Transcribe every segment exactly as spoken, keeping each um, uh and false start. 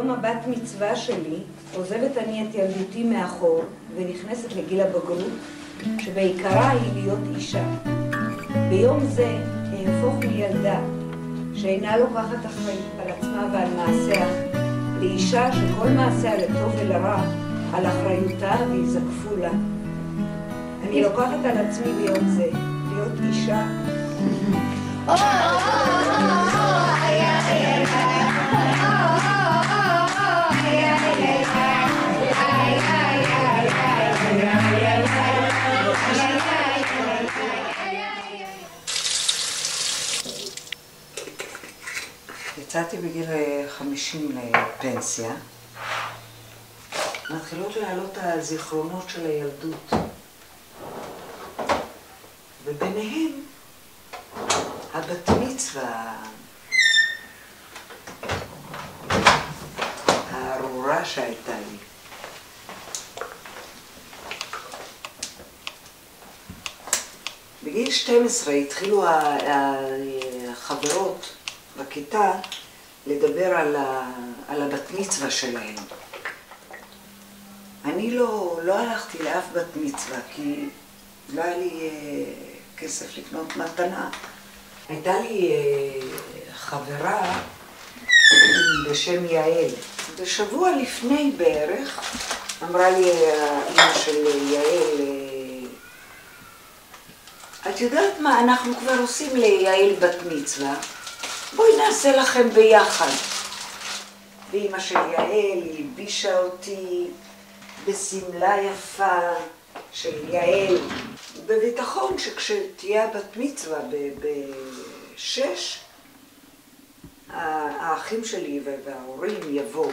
ביום הבת מצווה שלי עוזבת אני את ילדותי מאחור ונכנסת לגיל הבגרות, שבעיקרה היא להיות אישה. ביום זה אהפוך מילדה שאינה לוקחת אחריות על עצמה ועל מעשיה, לאישה שכל מעשיה לטוב ולרע על אחריותה ויזקפו לה. אני לוקחת על עצמי ביום זה להיות אישה. יצאתי בגיל חמישים לפנסיה. מתחילות לעלות הזיכרונות של הילדות. וביניהם הבת מצווה הארורה שהייתה לי. בגיל שתים עשרה התחילו החברות בכיתה לדבר על, ה, על הבת מצווה שלהם. אני לא, לא הלכתי לאף בת מצווה כי לא היה לי אה, כסף לקנות מתנה. הייתה לי אה, חברה בשם יעל. בשבוע לפני בערך אמרה לי האמא של יעל, אה, את יודעת מה, אנחנו כבר עושים ליעל בת מצווה. בואי נעשה לכם ביחד. ואמא של יעל הלבישה אותי בסמלה יפה של יעל, בביטחון שכשתהיה בת מצווה בשש, האחים שלי וההורים יבואו.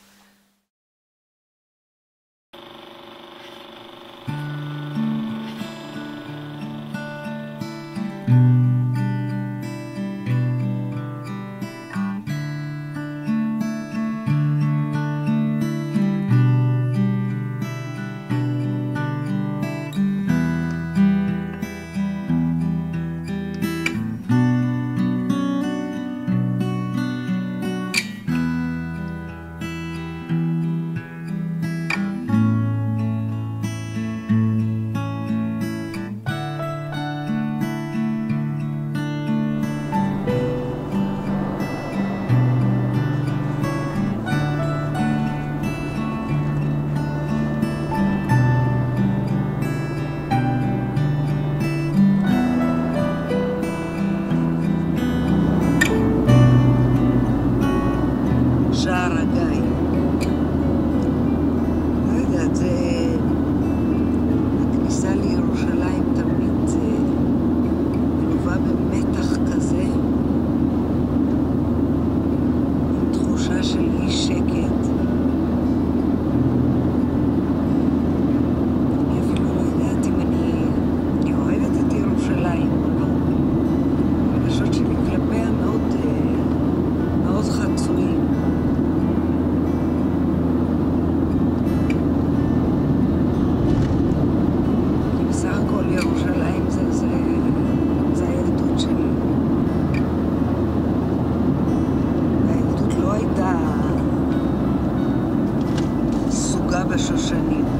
בשושנים.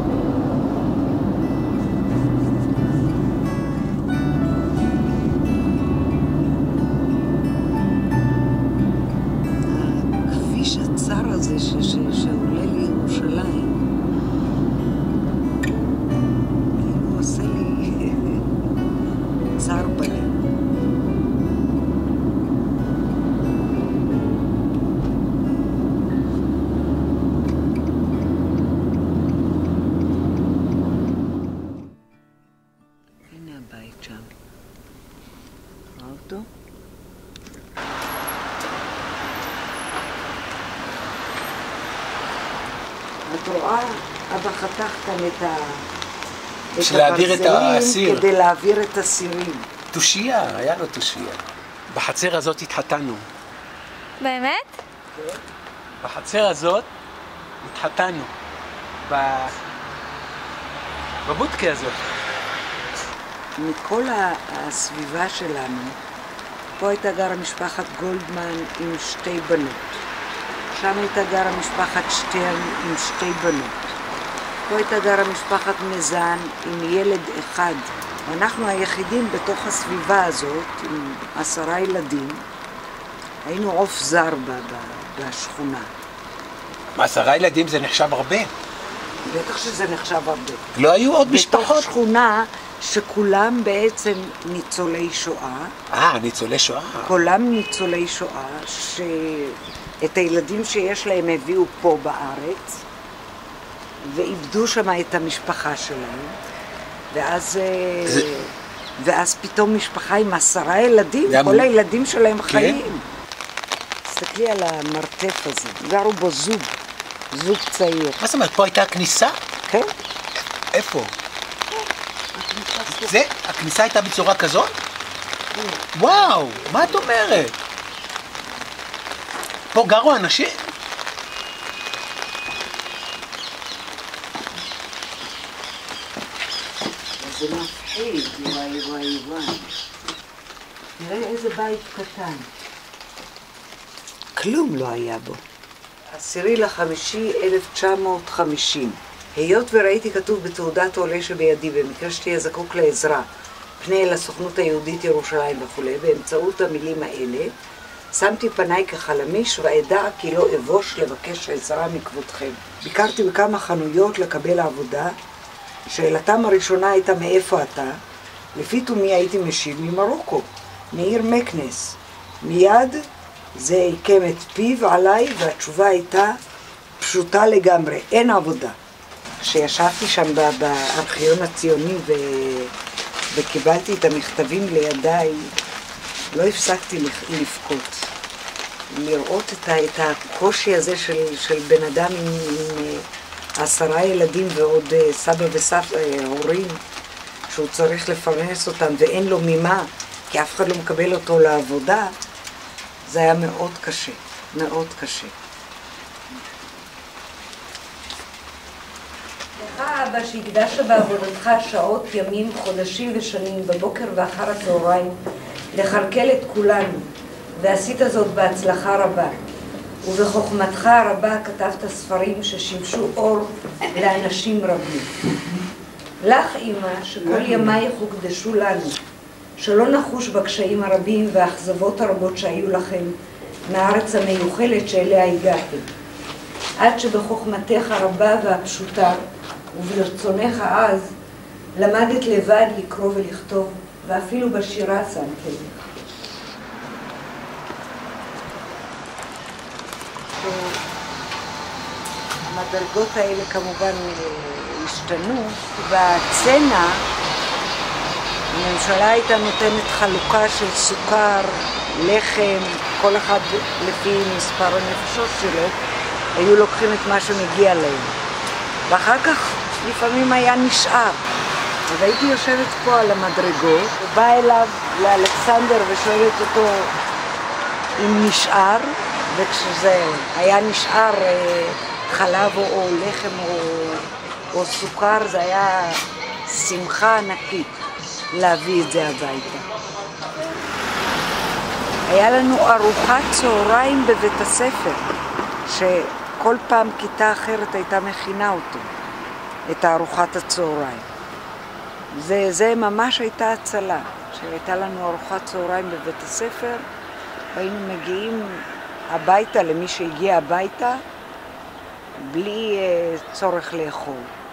הכביש הצר הזה ש- ש- שעולה לירושלים, כאילו עושה לי צר בלב. האוטו. את רואה, אבא חתך כאן את הברזלים כדי להעביר את הסירים. תושייה, היה לו תושייה. בחצר הזאת התחתנו. באמת? כן. בחצר הזאת התחתנו. בבודקה הזאת. מכל הסביבה שלנו, פה הייתה גרה משפחת גולדמן עם שתי בנות. שם הייתה גרה משפחת שטרן עם שתי בנות. פה הייתה גרה משפחת מזן עם ילד אחד. ואנחנו היחידים בתוך הסביבה הזאת, עם עשרה ילדים. היינו עוף זר בשכונה. עשרה ילדים זה נחשב הרבה. בטח שזה נחשב הרבה. לא היו עוד משפחות? בתוך שכונה שכולם בעצם ניצולי שואה. אה, ניצולי שואה. כולם ניצולי שואה, שאת הילדים שיש להם הביאו פה בארץ, ואיבדו שם את המשפחה שלהם, ואז, זה... ואז פתאום משפחה עם עשרה ילדים, כל מ... הילדים שלהם כן? חיים. תסתכלי על המרתף הזה, גרו בו זוג, זוג צעיר. מה זאת אומרת, פה הייתה הכניסה? כן. איפה? זה? הכניסה הייתה בצורה כזאת? כן. וואו, מה את אומרת? פה גרו אנשים? זה מפחיד, וואי וואי וואי. נראה איזה בית קטן. כלום לא היה בו. עשירי לחמישי אלף תשע מאות וחמישים. היות וראיתי כתוב בתעודת עולה שבידי, במקרה שתהיה זקוק לעזרה, פנה אל הסוכנות היהודית ירושלים וכו', באמצעות המילים האלה, שמתי פניי כחלמיש ואדע כי לא אבוש לבקש עזרה מכבודכם. ביקרתי בכמה חנויות לקבל העבודה. שאלתם הראשונה הייתה מאיפה אתה? לפי תומי הייתי משיב ממרוקו, מעיר מקנס. מיד זה עיקם את פיו עליי, והתשובה הייתה פשוטה לגמרי, אין עבודה. כשישבתי שם בארכיון הציוני ו... וקיבלתי את המכתבים לידיי, לא הפסקתי לבכות. לראות את, ה... את הקושי הזה של, של בן אדם עם, עם עשרה ילדים ועוד סבא וסבא, הורים, שהוא צריך לפרנס אותם ואין לו ממה, כי אף אחד לא מקבל אותו לעבודה, זה היה מאוד קשה, מאוד קשה. לך אבא שהקדשת בעבודתך שעות, ימים, חודשים ושנים, בבוקר ואחר הצהריים, לכלכל את כולנו, ועשית זאת בהצלחה רבה. ובחוכמתך הרבה כתבת ספרים ששימשו אור לאנשים רבים. לך, אמא, שכל ימייך הוקדשו לנו, שלא נחוש בקשיים הרבים והאכזבות הרבות שהיו לכם מהארץ המיוחלת שאליה הגעתם. עד שבחוכמתך הרבה והפשוטה וברצונך אז למדת לבד לקרוא ולכתוב, ואפילו בשירה שמתם לך. המדרגות האלה כמובן השתנו. בצנע הממשלה הייתה נותנת חלוקה של סוכר, לחם, כל אחד לפי מספר הנפשות שלו, היו לוקחים את מה שמגיע להם. ואחר כך לפעמים היה נשאר. אז הייתי יושבת פה על המדרגות, ובאה אליו לאלכסנדר ושואלת אותו אם נשאר, וכשזה היה נשאר חלב או, או לחם או, או סוכר, זה היה שמחה ענקית להביא את זה הביתה. היה לנו ארוחת צהריים בבית הספר, שכל פעם כיתה אחרת הייתה מכינה אותו, את ארוחת הצהריים. זה, זה ממש הייתה הצלה, שהייתה לנו ארוחת צהריים בבית הספר, והיינו מגיעים הביתה למי שהגיע הביתה, בלי uh, צורך לאכול.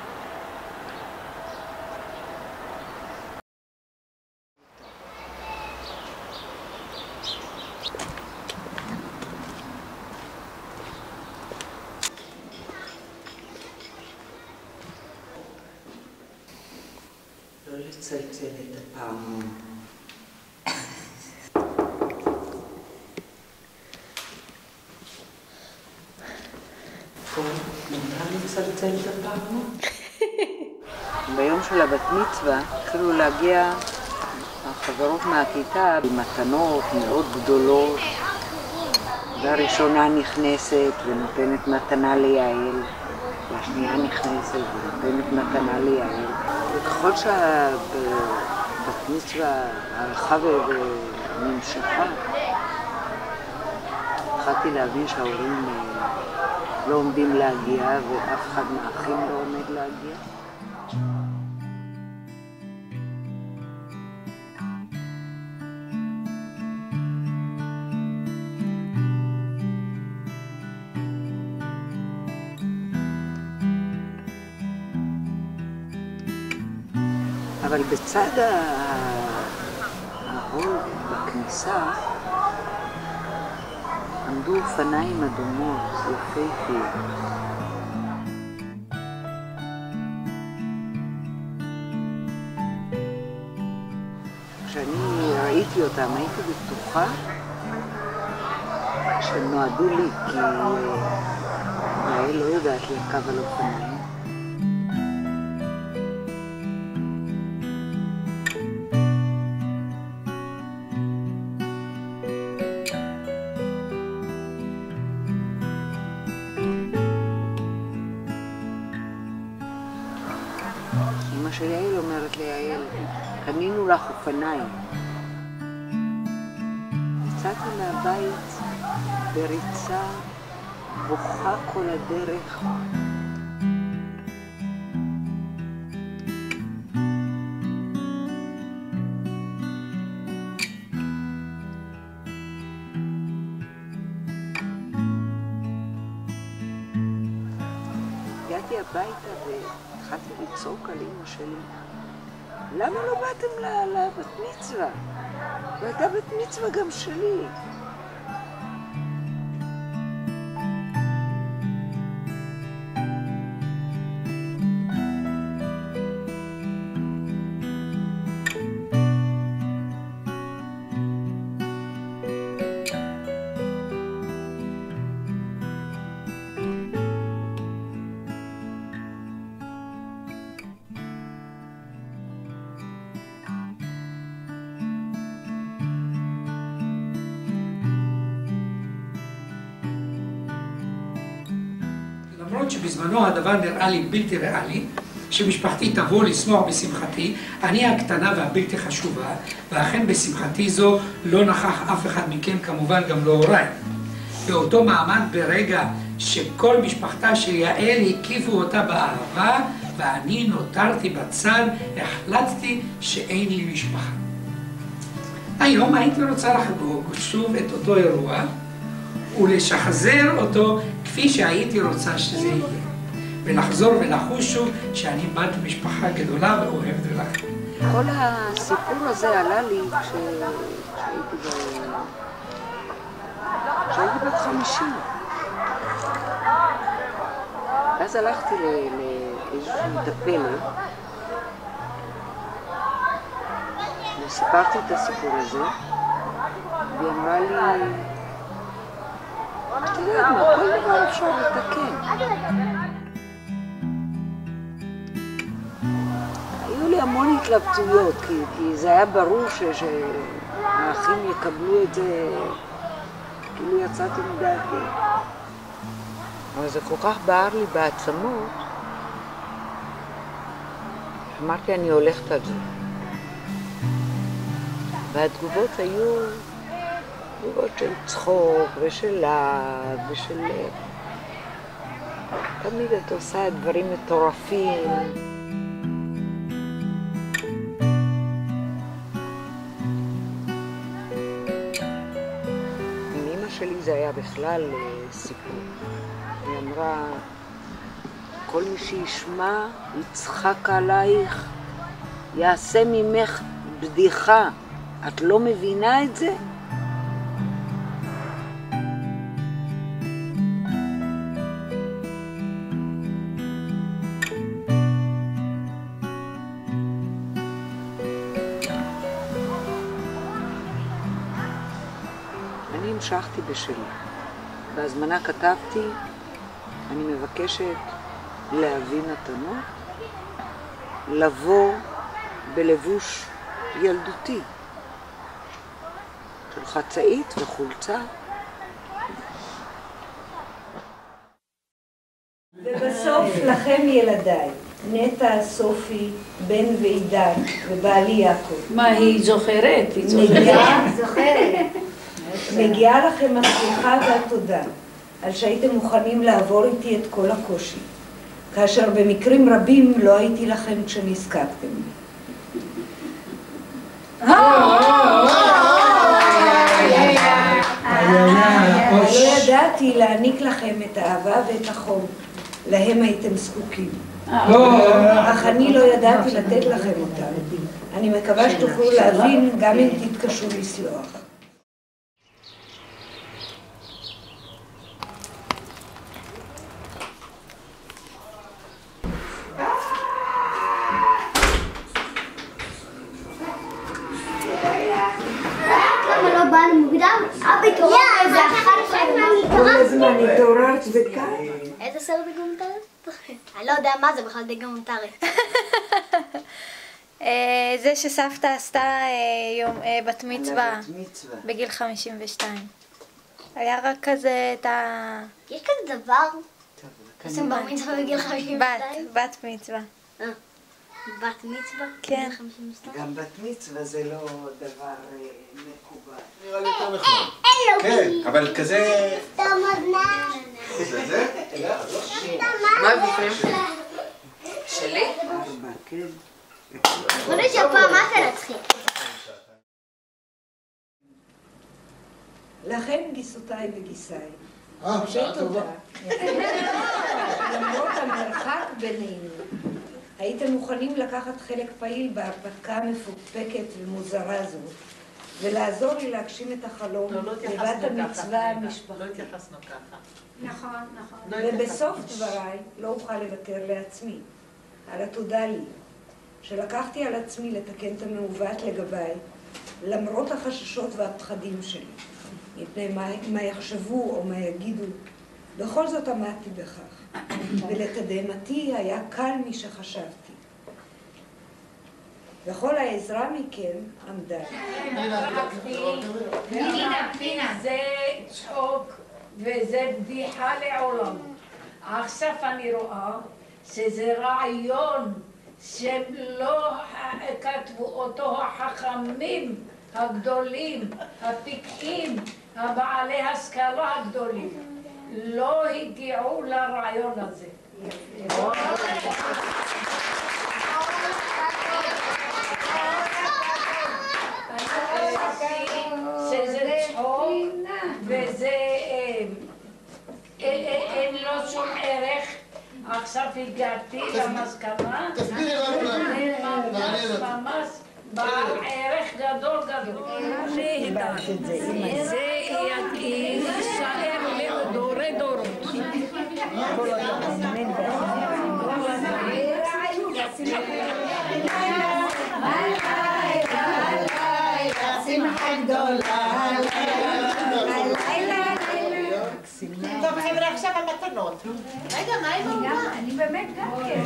לא לצלצל את הפעמון. לצלצל את הפעמון? ביום של הבת מצווה התחילו להגיע החברות מהכיתה במתנות מאוד גדולות. והראשונה נכנסת ונותנת מתנה ליעל, והשנייה נכנסת ונותנת מתנה ליעל. וככל שהבת מצווה הלכה ונמשכה, התחלתי להבין שההורים לא עומדים להגיע ואף אחד מהאחים לא עומד להגיע. אבל בצד ההול בכניסה עמדו אופניים אדומות, יפהפיים. כשאני ראיתי אותם הייתי בטוחה שהם נועדו לי, כי יעל לא יודעת לרכב על אופניים. אמא של יעל אומרת לי, יעל, קנינו לך אופניים. יצאתי מהבית בריצה, בוכה כל הדרך. הגעתי הביתה והתחלתי לצעוק על אמא שלי. למה לא באתם לבת מצווה? והייתה בת מצווה גם שלי. למרות שבזמנו הדבר נראה לי בלתי ריאלי, שמשפחתי תבוא לשמוח בשמחתי, אני הקטנה והבלתי חשובה, ואכן בשמחתי זו לא נכח אף אחד מכם, כמובן גם לא הוריי. באותו מעמד ברגע שכל משפחתה של יעל הקיפו אותה באהבה, ואני נותרתי בצד, החלטתי שאין לי משפחה. היום הייתי רוצה לחגוג שוב את אותו אירוע, ולשחזר אותו כפי שהייתי רוצה שזה יהיה. ולחזור ולחוש שוב שאני בת משפחה גדולה ואוהבת ולכם. כל הסיפור הזה עלה לי כשהייתי בת חמישים. ואז הלכתי לאיזושהי מטפלת וסיפרתי את הסיפור הזה, והיא אמרה לי, אתה יודעת מה, כל דבר אפשר לתקן. היו לי המון התלבטויות, כי, כי זה היה ברור ש, שהאחים יקבלו את זה כאילו יצאתי מדעתי. אבל זה כל כך בער לי בעצמות, אמרתי אני הולכת על זה. והתגובות היו תגובות של צחוק ושל להב ושל... תמיד את עושה דברים מטורפים. עם אמא שלי זה היה בכלל סיפור. היא אמרה, כל מי שישמע יצחק עלייך, יעשה ממך בדיחה. את לא מבינה את זה? אני המשכתי בשלי. בהזמנה כתבתי, אני מבקשת להביא מתנות, לבוא בלבוש ילדותי, של חצאית וחולצה. ובסוף לכם ילדיי, נטע, סופי, בן ועידן ובעלי יעקב. מה, היא זוכרת? היא זוכרת. נגיעה זוכרת. מגיעה לכם הסליחה והתודה על שהייתם מוכנים לעבור איתי את כל הקושי, כאשר במקרים רבים לא הייתי לכם כשנזקקתם. לא ידעתי להעניק לכם את האהבה ואת החום, להם הייתם זקוקים. אך אני לא ידעתי לתת לכם אותם. אני מקווה שתוכלו להבין גם אם תתקשו לסלוח. כל הזמן התעוררת בקיץ. איזה סרט דוקומנטרי? אני לא יודע מה זה בכלל דוקומנטרי. זה שסבתא עשתה יום בת מצווה בגיל חמישים ושתיים. היה רק כזה את ה... יש כזה דבר? עושים בר מצווה בגיל חמישים ושתיים? בת, בת מצווה. בת מצווה? כן. גם בת מצווה זה לא דבר מקובל. נראה לי יותר נחמד. כן, אבל כזה... זה זה? מה בפנים? שלי? ארבע, כן. חודש הפעם מה תנצחי? לכן גיסותיי וגיסיי. אה, שעה טובה. למרות המרחק בינינו, הייתם מוכנים לקחת חלק פעיל בהרפתקה המפוקפקת ומוזרה זו, ולעזור לי להגשים את החלום לבת המצווה המשפחתית. לא התייחסנו ככה. נכון, נכון. ובסוף דבריי לא אוכל לוותר לעצמי, על התודה לי, שלקחתי על עצמי לתקן את המעוות לגביי, למרות החששות והפחדים שלי, מפני מה, מה יחשבו או מה יגידו. בכל זאת עמדתי בכך, ולתדהמתי היה קל משחשבתי. וכל העזרה מכם עמדה. פנינה, פנינה, זה צחוק וזה בדיחה לעולם. עכשיו אני רואה שזה רעיון שלא כתבו אותו החכמים הגדולים, הפיקחים, הבעלי השכלה הגדולים. לא הגיעו לרעיון הזה. שזה צחוק וזה אין לו שום ערך. עכשיו הגעתי למסקנה, ממש ממש בעל ערך גדול גדול. זה יישאר לדורי דורות. שמחה גדולה. טוב חבר'ה, עכשיו המתנות. רגע, מה עם העוגה? אני באמת גם כן.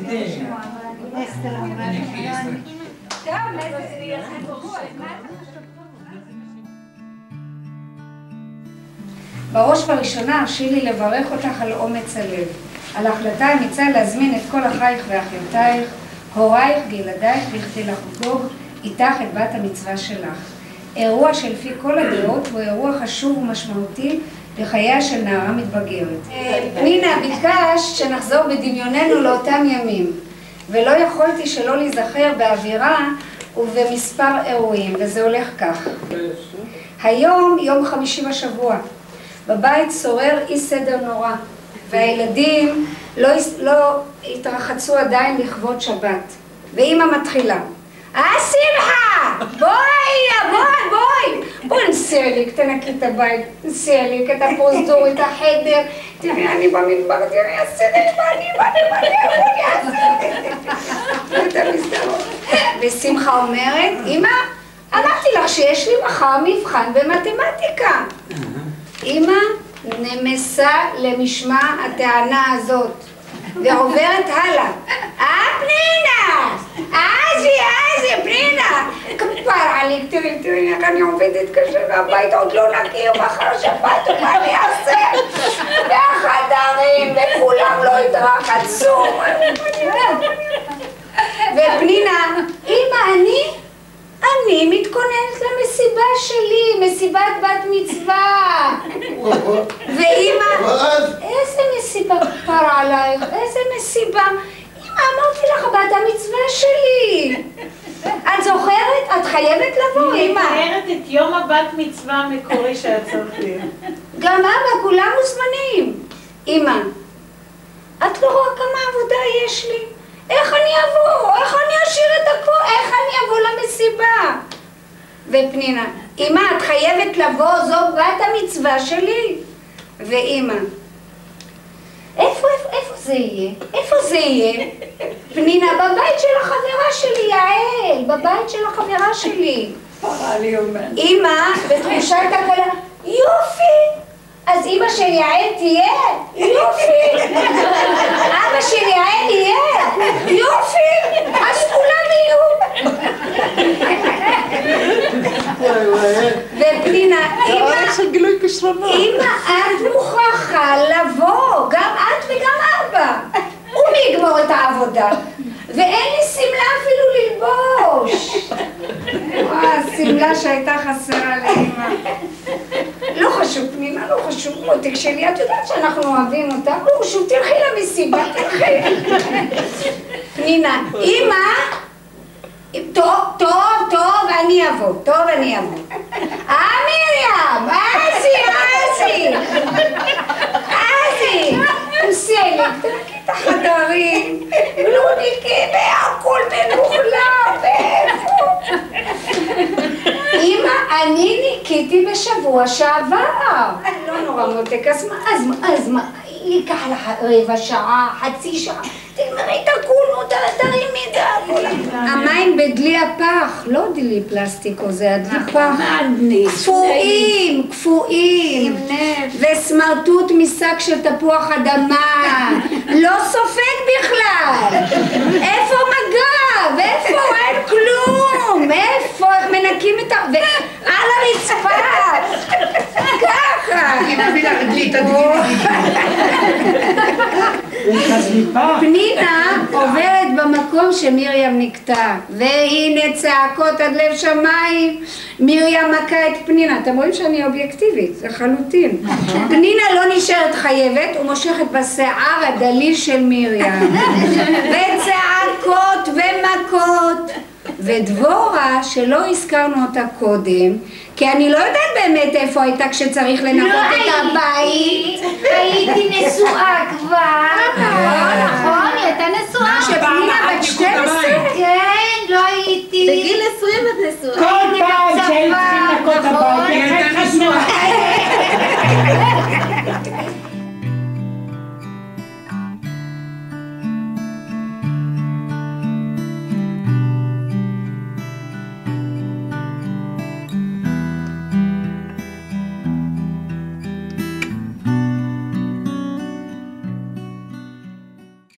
בראש ובראשונה הרשי לי לברך אותך על אומץ הלב, על ההחלטה האמיצה להזמין את כל אחייך ואחיותייך, הורייך וילדייך בכדי לחגוג איתך את בת המצווה שלך. אירוע שלפי כל הדעות הוא אירוע חשוב ומשמעותי לחייה של נערה מתבגרת. פנינה, ביקשת שנחזור בדמיוננו לאותם ימים, ולא יכולתי שלא להיזכר באווירה ובמספר אירועים, וזה הולך כך. היום יום חמישי בשבוע. בבית שורר אי סדר נורא, והילדים לא, לא התרחצו עדיין לכבוד שבת. ואמא מתחילה. אה, שמחה! בואי, בואי, בואי! בואי נסיע תנקי את הבית, נסיע לי, את הפרוזדור, את החדר. תראי, אני במדבר, תראי, הסדר, ואני, ואני, ואני, ואני, ואני, ואני, ושמחה אומרת, אמא, אמרתי לך שיש לי מחר מבחן במתמטיקה. אמא נמסה למשמע הטענה הזאת, ועוברת הלאה. אה, פנינה! אזי, אזי, פנינה! כפר עליק, תראי, תראי איך אני עובדת קשה, והבית עוד לא נקי, ומחר שבת, ומה אני אעשה? והחדרים, וכולם לא התרחצו. ופנינה, אמא, אני? אני מתכוננת למסיבה שלי, מסיבת בת מצווה. ואמא, איזה מסיבה כפרה עלייך, איזה מסיבה. אמא, אמרתי לך, בת המצווה שלי. את זוכרת? את חייבת לבוא, אמא. אני מתארת את יום הבת מצווה המקורי שהיה צריך להיות. גם אבא, כולם מוזמנים. אמא, את לא רואה כמה עבודה יש לי? איך אני אבוא? איך אני אשאיר את הכל? איך אני אבוא למסיבה? ופנינה, אמא, את חייבת לבוא, זו בת המצווה שלי. ואמא, איפה, איפה, איפה זה יהיה? איפה זה יהיה? פנינה, בבית של החברה שלי, יעל, בבית של החברה שלי. אמא, בתחושת הקלה, יופי! אז אמא של יעל תהיה? יופי! אבא של יעל יהיה? יופי! אז כולם יהיו! ופנינה, אמא, אמא, את מוכרחה לבוא, גם את וגם אבא. ומי יגמור את העבודה? ואין לי סמלה אפילו ללבוש. הסמלה שהייתה חסרה לאמא. לא חשוב, פנינה, לא חשוב, מותק שלי, את יודעת שאנחנו אוהבים אותה? לא חשוב, תלכי למסיבה, תלכי. פנינה, אמא, טוב, טוב, טוב, אני אבוא, טוב, אני אבוא. אה, מרים, אסי, אסי, אסי, תוסלת, תלכי את החדרים, בלוניקי, והכל מנוחלה, ואיפה? אמא, אני ניקיתי בשבוע שעבר. לא נורא מותק, אז מה, אז מה, אז מה, ייקח לך רבע שעה, חצי שעה, תגמרי את הכול, תרימי את הכול. המים בדלי הפח, לא דלי פלסטיקו, זה הדלי פח. קפואים, קפואים. וסמרטוט משק של תפוח אדמה. לא סופג בכלל. איפה מגב? איפה? אין כלום. איפה? איך מנקים את ה... על הרצפה. ככה. אני מביא לך דלי, תדגי. פנינה עוברת במקום שמרים נקטע, והנה צעקות עד לב שמיים. מרים מכה את פנינה. אתם רואים שאני אובייקטיבית, לחלוטין. פנינה לא נשארת חייבת ומושכת בשיער הדליל של מרים, וצעקות ומכות. ודבורה, שלא הזכרנו אותה קודם, כי אני לא יודעת באמת איפה הייתה כשצריך לנקות את הבית. הייתי נשואה כבר. נכון, היא הייתה נשואה. שפנינה בת שתים עשרה? כן, לא הייתי. בגיל עשרים את נשואה.